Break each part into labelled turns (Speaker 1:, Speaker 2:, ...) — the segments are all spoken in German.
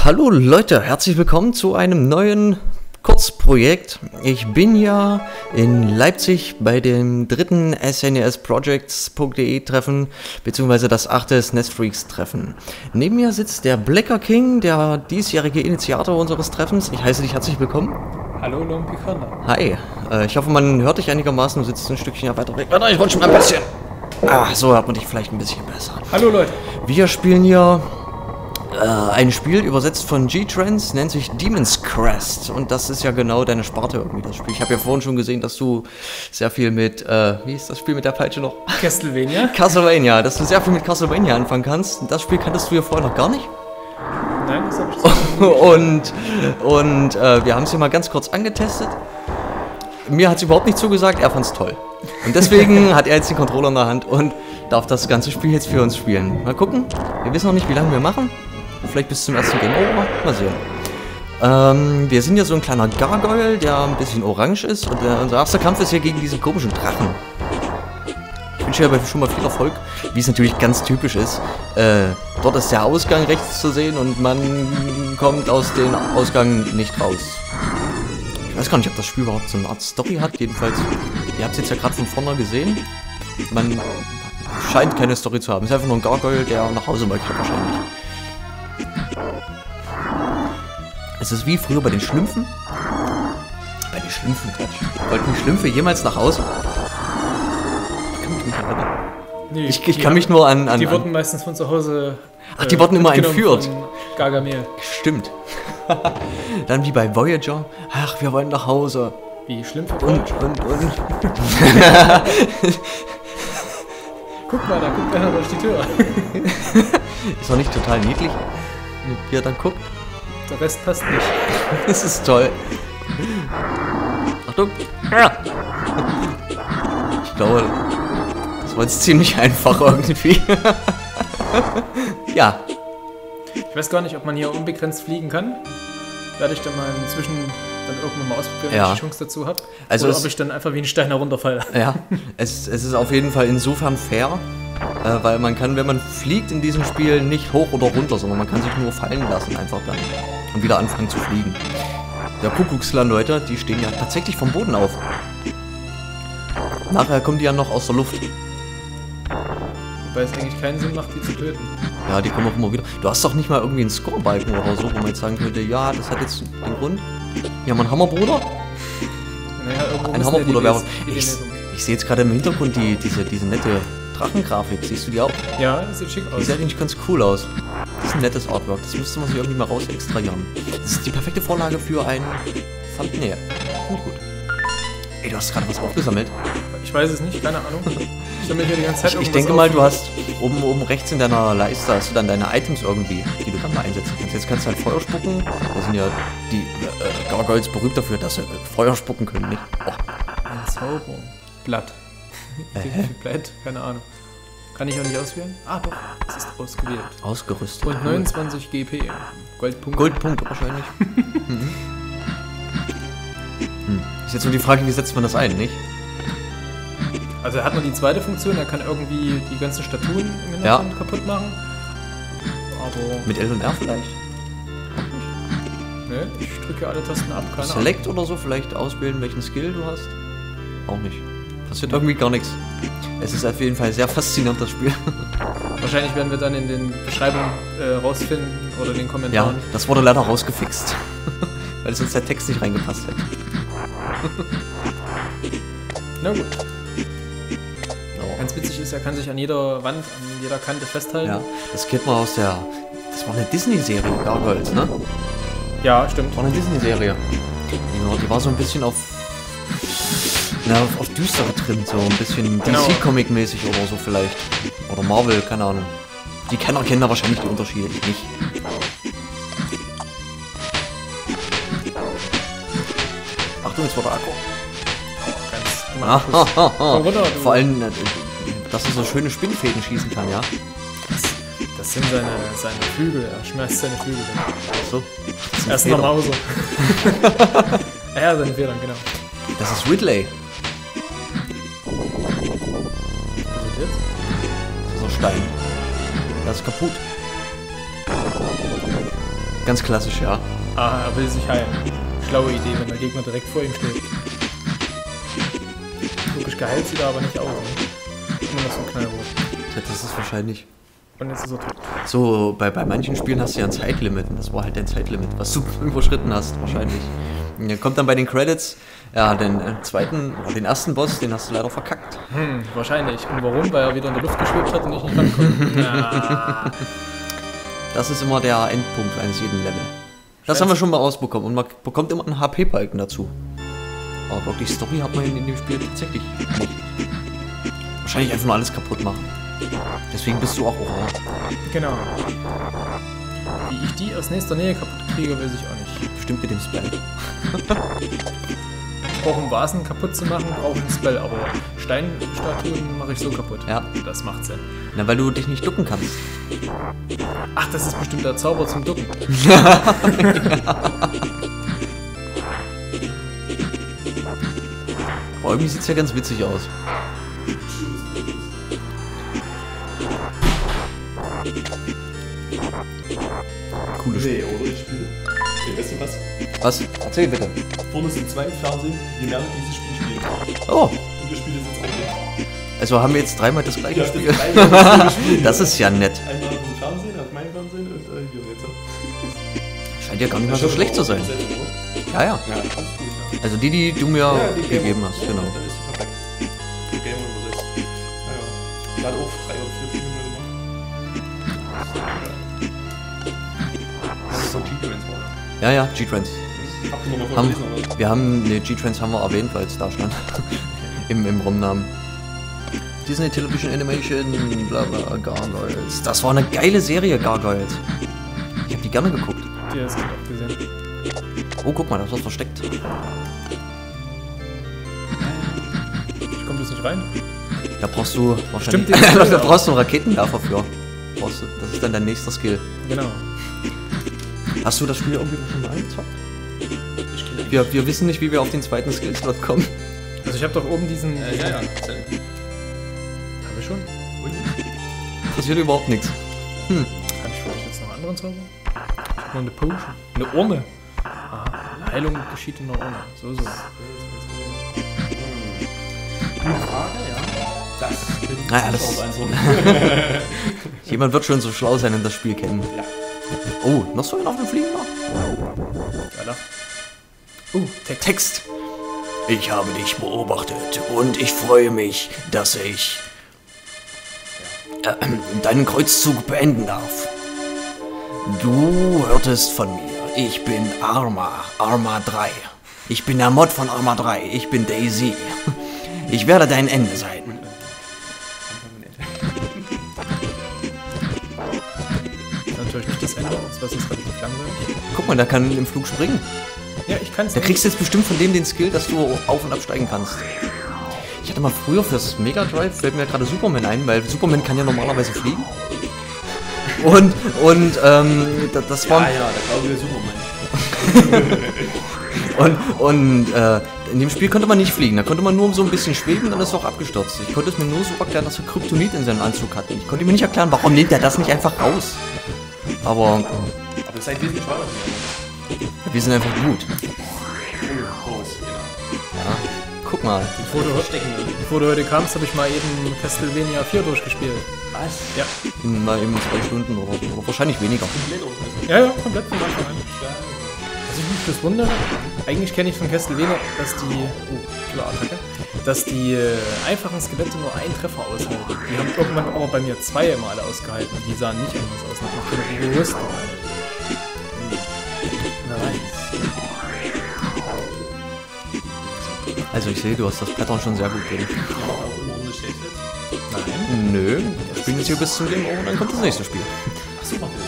Speaker 1: Hallo Leute, herzlich willkommen zu einem neuen Kurzprojekt. Ich bin ja in Leipzig bei dem dritten SNESprojects.de Treffen, beziehungsweise das 8. SNES-Freaks Treffen. Neben mir sitzt der Blacker King, der diesjährige Initiator unseres Treffens. Ich heiße dich herzlich willkommen.
Speaker 2: Hallo Lompikanda.
Speaker 1: Hi, ich hoffe man hört dich einigermaßen, du sitzt ein Stückchen weiter weg. Warte, ich rutsche mal ein bisschen. So hört man dich vielleicht ein bisschen besser.
Speaker 2: Hallo Leute.
Speaker 1: Wir spielen hier ein Spiel, übersetzt von G-Trans, nennt sich Demon's Crest. Und das ist ja genau deine Sparte irgendwie, das Spiel. Ich habe ja vorhin schon gesehen, dass du sehr viel mit, wie ist das Spiel mit der Peitsche noch?
Speaker 2: Castlevania?
Speaker 1: Castlevania, dass du sehr viel mit Castlevania anfangen kannst. Das Spiel kanntest du ja vorher noch gar nicht.
Speaker 2: Nein, das habe ich
Speaker 1: Und wir haben es hier mal ganz kurz angetestet. Mir hat es überhaupt nicht zugesagt, er fand es toll. Und deswegen hat er jetzt den Controller in der Hand und darf das ganze Spiel jetzt für uns spielen. Mal gucken, wir wissen noch nicht, wie lange wir machen. Vielleicht bis zum ersten Game Over. Mal sehen. Wir sind ja so ein kleiner Gargoyle, der ein bisschen orange ist. Und unser erster Kampf ist hier gegen diesen komischen Drachen. Ich wünsche dir aber schon mal viel Erfolg, wie es natürlich ganz typisch ist. Dort ist der Ausgang rechts zu sehen und man kommt aus dem Ausgang nicht raus. Ich weiß gar nicht, ob das Spiel überhaupt so eine Art Story hat. Jedenfalls, ihr habt es jetzt ja gerade von vorne gesehen. Man scheint keine Story zu haben. Es ist einfach nur ein Gargoyle, der nach Hause möchte wahrscheinlich. Es ist wie früher bei den Schlümpfen. Bei den Schlümpfen, Quatsch. Wollten die Schlümpfe jemals nach Hause? Ich kann mich nicht erinnern.
Speaker 2: Nee,
Speaker 1: ich kann mich nur an...
Speaker 2: Die wurden meistens von zu Hause...
Speaker 1: Ach, die wurden immer entführt.
Speaker 2: Gargamel.
Speaker 1: Stimmt. Dann wie bei Voyager. Ach, wir wollen nach Hause.
Speaker 2: Wie Schlümpfe.
Speaker 1: Und.
Speaker 2: Guck mal, da guckt einer durch die Tür.
Speaker 1: Ist doch nicht total niedlich, wie er dann guckt.
Speaker 2: Der Rest passt nicht.
Speaker 1: Das ist toll. Achtung. Ich glaube, das war jetzt ziemlich einfach irgendwie. Ja.
Speaker 2: Ich weiß gar nicht, ob man hier unbegrenzt fliegen kann. Werde ich dann mal inzwischen dann irgendwann mal ausprobieren, wenn ich die Chance dazu habe.
Speaker 1: Also
Speaker 2: oder ob ich dann einfach wie ein Stein herunterfalle.
Speaker 1: Ja, es ist auf jeden Fall insofern fair, weil man kann, wenn man fliegt in diesem Spiel, nicht hoch oder runter, sondern man kann sich nur fallen lassen einfach dann und wieder anfangen zu fliegen. Der Kuckucksland, Leute, die stehen ja tatsächlich vom Boden auf. Nachher kommen die ja noch aus der Luft.
Speaker 2: Wobei es eigentlich keinen Sinn macht, die zu töten.
Speaker 1: Ja, die kommen auch immer wieder. Du hast doch nicht mal irgendwie einen Score-Balken oder so, wo man jetzt sagen könnte, ja, das hat jetzt den Grund. Wir haben einen Hammerbruder.
Speaker 2: Naja,
Speaker 1: ein Hammerbruder wäre. Ich sehe jetzt gerade im Hintergrund diese nette Drachengrafik. Siehst du die auch?
Speaker 2: Ja, das sieht schick aus.
Speaker 1: Die sieht eigentlich ganz cool aus. Das ist ein nettes Artwork. Das müsste man sich irgendwie mal raus extrahieren. Das ist die perfekte Vorlage für ein Thumbnail. Finde ich gut. Ey, du hast gerade was aufgesammelt.
Speaker 2: Ich weiß es nicht, keine Ahnung. Ich sammle hier die ganze Zeit
Speaker 1: Ich denke mal, du hast oben rechts in deiner Leiste hast du dann deine Items irgendwie, die du dann mal einsetzen kannst. Jetzt kannst du halt Feuer spucken. Da sind ja die Gargoyles berühmt dafür, dass sie Feuer spucken können, nicht? Oh.
Speaker 2: Ein Zauberblatt. Blatt? Keine Ahnung. Kann ich auch nicht auswählen? Ah, doch. Es ist ausgewählt.
Speaker 1: Ausgerüstet.
Speaker 2: Und 29 GP. Goldpunkte.
Speaker 1: Goldpunkte wahrscheinlich. Ist jetzt nur die Frage, wie setzt man das ein, nicht?
Speaker 2: Also er hat nur die zweite Funktion, er kann irgendwie die ganzen Statuen im Hintergrund kaputt machen. Aber...
Speaker 1: Mit L und R vielleicht?
Speaker 2: Ne, ich drücke alle Tasten ab, keine Ahnung.
Speaker 1: Select oder so, vielleicht auswählen, welchen Skill du hast? Auch nicht. Passiert irgendwie gar nichts. Es ist auf jeden Fall sehr faszinierend, das Spiel.
Speaker 2: Wahrscheinlich werden wir dann in den Beschreibungen rausfinden oder in den Kommentaren.
Speaker 1: Ja, das wurde leider rausgefixt. Weil sonst der Text nicht reingepasst hätte.
Speaker 2: Na gut. Ganz witzig ist, er kann sich an jeder Wand, an jeder Kante festhalten.
Speaker 1: Ja, das kennt man aus der... Das war eine Disney-Serie, Gargoyles, ne?
Speaker 2: Ja, stimmt.
Speaker 1: War eine Disney-Serie. Die war so ein bisschen auf düstere trimmt, so ein bisschen DC-Comic-mäßig oder so vielleicht. Oder Marvel, keine Ahnung. Die Kenner kennen da wahrscheinlich die Unterschiede, ich nicht. Achtung, jetzt war der Akku. Vor allem, dass er so schöne Spinnfäden schießen kann, ja?
Speaker 2: Das sind seine Flügel, er schmeißt seine Flügel weg.
Speaker 1: So.
Speaker 2: Er ist eine Mause. Ja, seine Federn, genau.
Speaker 1: Das ist Ridley. Das ist so Stein. Das ist kaputt. Ganz klassisch, ja.
Speaker 2: Ah, er will sich heilen. Schlaue Idee, wenn der Gegner direkt vor ihm steht. Logisch geheilt sieht er aber nicht aus. Ne? Immer noch so ein Knallrot.
Speaker 1: Das ist wahrscheinlich...
Speaker 2: Und jetzt ist er tot.
Speaker 1: So, bei manchen Spielen hast du ja ein Zeitlimit und das war halt dein Zeitlimit, was du überschritten hast, wahrscheinlich. Und dann kommt dann bei den Credits, ja, den ersten Boss, den hast du leider verkackt.
Speaker 2: Wahrscheinlich. Und warum? Weil er wieder in der Luft geschwebt hat und ich nicht rankomme. Ja.
Speaker 1: Das ist immer der Endpunkt eines jeden Level. Das haben wir schon mal rausbekommen und man bekommt immer einen HP-Balken dazu. Aber wirklich Story hat man in dem Spiel tatsächlich nicht. Wahrscheinlich einfach nur alles kaputt machen. Deswegen bist du auch Orange.
Speaker 2: Genau. Wie ich die aus nächster Nähe kaputt kriege, weiß ich auch nicht.
Speaker 1: Bestimmt mit dem Spell.
Speaker 2: Ich brauche um Vasen kaputt zu machen, brauche ich ein Spell, aber Steinstatuen mache ich so kaputt.
Speaker 1: Ja.
Speaker 2: Das macht Sinn.
Speaker 1: Na, weil du dich nicht ducken kannst.
Speaker 2: Ach, das ist bestimmt der Zauber zum Ducken.
Speaker 1: Aber irgendwie sieht es ja ganz witzig aus. Cooles Spiel.
Speaker 3: Nee, oder? Ich spiele. Okay, weißt du was?
Speaker 1: Was? Erzähl bitte.
Speaker 3: Vorne sind 2 im Fernsehen, die werden dieses Spiel spielen.
Speaker 1: Oh,
Speaker 3: Und wir spielen das jetzt auch nicht.
Speaker 1: also haben wir jetzt dreimal das gleiche
Speaker 3: Ja,
Speaker 1: Spiel.
Speaker 3: das gleiche Spiel.
Speaker 1: Das ist ja nett.
Speaker 3: Einmal auf dem Fernsehen, auf meinem Fernsehen und hier jetzt.
Speaker 1: Scheint ja gar nicht mal so schlecht zu sein. Ja, ja.
Speaker 3: Ja, alles gut, ja.
Speaker 1: Also die du mir
Speaker 3: die
Speaker 1: gegeben hast, genau.
Speaker 3: Dann ist es perfekt. Die Game übersetzt. Naja. Ich hatte auch 3 oder 4 Filme gemacht. Das ist so G-Trans, oder?
Speaker 1: Ja, ja, G-Trans.
Speaker 3: Habt ihr nochmal verlesen, oder?
Speaker 1: G-Trans haben wir erwähnt, weil es da stand. Im ROM-Namen. Disney Television Animation, bla bla, Gargoyles. Das war eine geile Serie, Gargoyles. Ich habe die gerne geguckt.
Speaker 2: Die hast du auch gesehen.
Speaker 1: Oh, guck mal, da ist was versteckt.
Speaker 2: Ich komme bloß nicht rein.
Speaker 1: Da brauchst du wahrscheinlich...
Speaker 2: Stimmt, den
Speaker 1: da brauchst du einen Raketenwerfer für. Brauchst du. Das ist dann dein nächster Skill.
Speaker 2: Genau.
Speaker 1: Hast du das Spiel irgendwie schon mal angezockt?
Speaker 3: Ich kenne
Speaker 1: Wir wissen nicht, wie wir auf den zweiten Skill-Slot kommen.
Speaker 2: Also ich habe doch oben diesen...
Speaker 3: Ja, ja.
Speaker 2: Habe ich schon?
Speaker 1: Passiert überhaupt nichts.
Speaker 2: Kann ich vielleicht jetzt noch einen anderen Zauber? Ich habe noch eine Potion. Eine Urne. Aha. Eine Heilung geschieht in der Urne. So.
Speaker 3: Frage, ja. Das
Speaker 1: Naja, das... Jemand wird schon so schlau sein und das Spiel kennen.
Speaker 3: Ja.
Speaker 1: Oh, noch so einen auf dem Fliegen noch?
Speaker 2: Alter.
Speaker 1: Text. Ich habe dich beobachtet und ich freue mich, dass ich deinen Kreuzzug beenden darf. Du hörtest von mir. Ich bin Arma 3. Ich bin der Mod von Arma 3. Ich bin Daisy. Ich werde dein Ende sein.
Speaker 2: Natürlich nicht das Ende, das ist relativ langweilig.
Speaker 1: Guck mal, der kann im Flug springen.
Speaker 2: Ja, ich kann es
Speaker 1: Da kriegst du jetzt bestimmt von dem den Skill, dass du auf- und absteigen kannst. Ich hatte mal früher fürs Mega Drive, fällt mir gerade Superman ein, weil Superman kann ja normalerweise fliegen. Das war...
Speaker 3: Ja, der glaube Superman.
Speaker 1: In dem Spiel konnte man nicht fliegen, da konnte man nur so ein bisschen schweben, dann ist er auch abgestürzt. Ich konnte es mir nur so erklären, dass er Kryptonit in seinem Anzug hatte. Ich konnte mir nicht erklären, warum nimmt er das nicht einfach raus. Aber
Speaker 3: Aber ihr seid wesentlich schwerer.
Speaker 1: wir sind einfach gut.
Speaker 3: Groß, genau.
Speaker 1: Ja, guck mal.
Speaker 2: Bevor du heute kamst, habe ich mal eben Castlevania 4 durchgespielt.
Speaker 3: Was?
Speaker 2: Ja.
Speaker 1: Mal eben 2 Stunden oder wahrscheinlich weniger.
Speaker 2: Ja, komplett von Anfang an. Also ich mich das wundere, eigentlich kenne ich von Castlevania, dass die einfachen Skelette nur einen Treffer aushalten. Die haben irgendwann aber bei mir 2 Male ausgehalten. Die sahen nicht anders aus. Nach einer Rüstung.
Speaker 1: Also ich sehe, du hast das Pattern schon sehr gut drin.
Speaker 2: Nein.
Speaker 1: Nö, wir spielen jetzt hier bis zum Game Over und dann kommt das nächste Spiel.
Speaker 3: Achso, warte.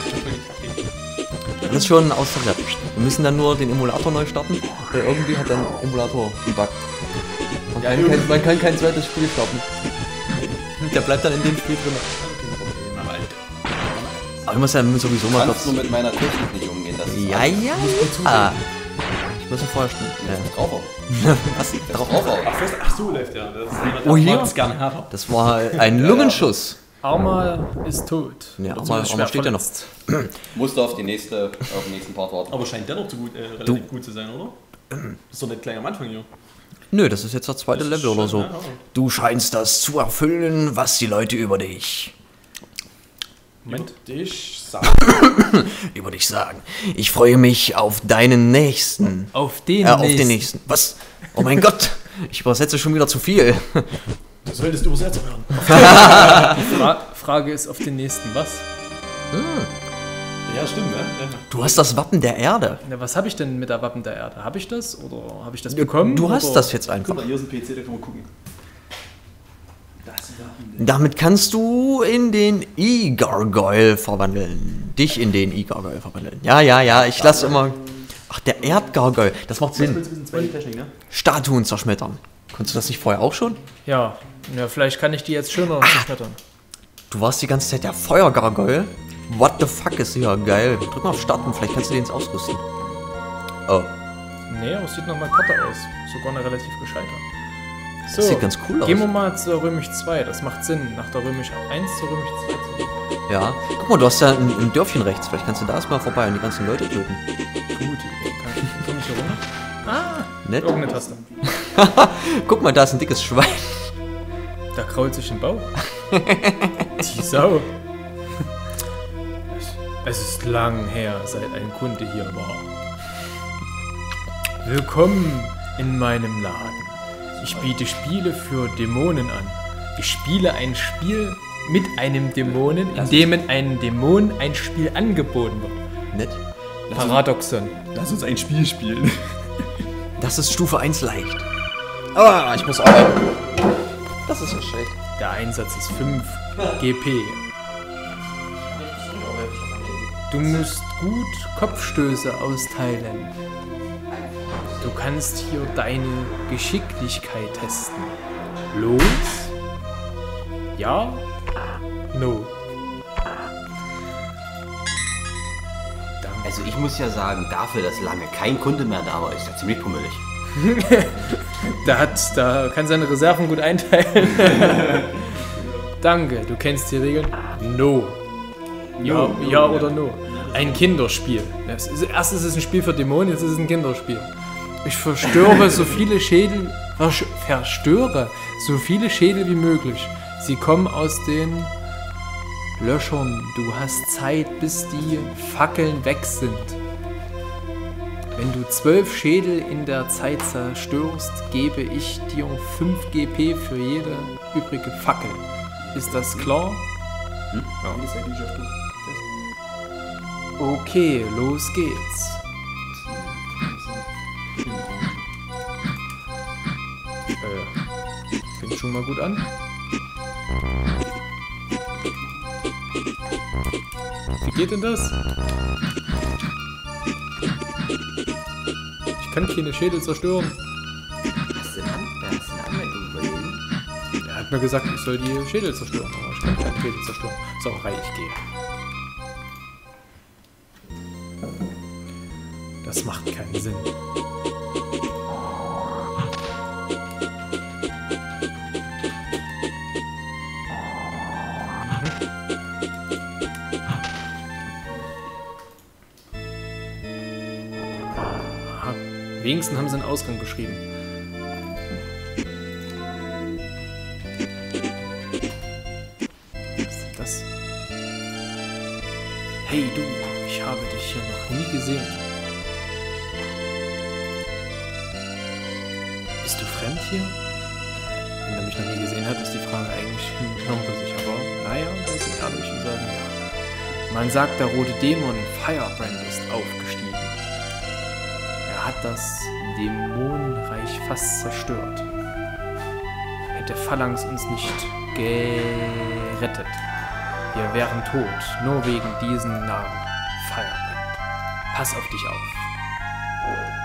Speaker 1: Das ist schon austariert. Wir müssen dann nur den Emulator neu starten, weil irgendwie hat dein Emulator einen Bug. Man kann kein zweites Spiel starten. Der bleibt dann in dem Spiel drin. Aber ich muss ja sowieso mal
Speaker 4: Kannst du mit meiner Technik nicht umgehen? Das ist
Speaker 1: Ja. Ich muss ja vorher stimmen.
Speaker 4: Drauf.
Speaker 1: Was?
Speaker 4: Drauf.
Speaker 3: Ach so, läuft ja. Das ist
Speaker 1: Oh, hier?
Speaker 3: das gerne härter.
Speaker 1: Das war ein Lungenschuss.
Speaker 2: Arma ist tot.
Speaker 1: Ja,
Speaker 2: Oder
Speaker 1: Arma
Speaker 2: zumindest schwer
Speaker 1: steht ja noch.
Speaker 2: verletzt.
Speaker 4: Musste auf den nächsten Part warten.
Speaker 3: Aber scheint der noch relativ gut zu sein, oder? Das ist doch nicht gleich am Anfang hier.
Speaker 1: Nö, das ist jetzt das zweite Level oder so.
Speaker 3: Ja.
Speaker 1: Du scheinst das zu erfüllen, was die Leute über dich
Speaker 2: Moment.
Speaker 1: über dich sagen. Ich freue mich auf deinen Nächsten.
Speaker 2: Auf den
Speaker 1: Auf den Nächsten. Was? Oh mein Gott, ich übersetze schon wieder zu viel.
Speaker 3: Du solltest Übersetzer hören.
Speaker 2: Frage ist auf den nächsten was?
Speaker 3: Ja, stimmt, ne?
Speaker 1: Du hast das Wappen der Erde.
Speaker 2: Na, was habe ich denn mit der Wappen der Erde? Habe ich das oder habe ich das bekommen?
Speaker 1: Du hast
Speaker 2: oder?
Speaker 1: das jetzt einfach.
Speaker 3: Guck mal, hier ist ein PC, da kann man gucken.
Speaker 1: Damit kannst du in den E-Gargoyle verwandeln. Dich in den E-Gargoyle verwandeln. Ja, ich lasse immer... Ach, der Erdgargoyle, das macht Sinn. Statuen zerschmettern. Konntest du das nicht vorher auch schon?
Speaker 2: Ja, vielleicht kann ich die jetzt schöner zerschmettern.
Speaker 1: Du warst die ganze Zeit der Feuergargoyle? What the fuck ist hier geil. Drück mal auf Starten, vielleicht kannst du den jetzt ausrüsten. Oh,
Speaker 2: Nee, aber es sieht nach einer Karte aus. Sogar eine relativ gescheite. So,
Speaker 1: das sieht ganz cool aus.
Speaker 2: Gehen wir mal zur Römisch 2. Das macht Sinn. Nach der Römisch 1 zur Römisch 2 zu gehen.
Speaker 1: Ja. Guck mal, du hast ja ein Dörfchen rechts. Vielleicht kannst du da erstmal vorbei und die ganzen Leute töten.
Speaker 2: Gute Idee. Komm ich hier runter? Ah,
Speaker 1: Nett.
Speaker 2: irgendeine Taste.
Speaker 1: Guck mal, da ist ein dickes Schwein.
Speaker 2: Da krault sich ein Bauch. Die Sau. Es ist lang her, seit ein Kunde hier war. Willkommen in meinem Laden. Ich biete Spiele für Dämonen an. Ich spiele ein Spiel mit einem Dämonen, in dem in einem Dämon ein Spiel angeboten wird.
Speaker 1: Nett.
Speaker 2: Paradoxon.
Speaker 3: Lass uns ein Spiel spielen.
Speaker 1: Das ist Stufe 1 leicht. Ah, ich muss arbeiten. Das ist ja schlecht.
Speaker 2: Der Einsatz ist 5 GP. Du musst gut Kopfstöße austeilen. Du kannst hier deine Geschicklichkeit testen. Los? Ja? No.
Speaker 4: Also ich muss ja sagen, dafür, dass lange kein Kunde mehr da war, ist er ziemlich pummelig.
Speaker 2: Da kann seine Reserven gut einteilen. Danke, du kennst die Regeln? No. Ja oder no. Ein Kinderspiel. Erst ist es ein Spiel für Dämonen, jetzt ist es ein Kinderspiel. Ich verstöre so viele Schädel wie möglich. Sie kommen aus den Löchern. Du hast Zeit, bis die Fackeln weg sind. Wenn du 12 Schädel in der Zeit zerstörst, gebe ich dir 5 GP für jede übrige Fackel. Ist das klar? Ja. Okay, los geht's. Fängt schon mal gut an. Wie geht denn das? Ich kann keine Schädel zerstören.
Speaker 4: Hast du eine Anwendung überlegen?
Speaker 2: Er hat mir gesagt, ich soll die Schädel zerstören, aber ich kann keine Schädel zerstören. Sauerei, ich gehe. Das macht keinen Sinn. Aha. Wenigstens haben sie einen Ausgang geschrieben. Was ist das? Hey du, ich habe dich hier noch nie gesehen. Bist du fremd hier? Wenn er mich noch nie gesehen hat, ist die Frage eigentlich hirnrissig, aber naja, wir sind ehrlich und sagen ja. Man sagt, der rote Dämon Firebrand ist aufgestiegen. Er hat das Dämonenreich fast zerstört. Hätte Phalanx uns nicht gerettet. Wir wären tot, nur wegen diesem Namen Firebrand. Pass auf dich auf.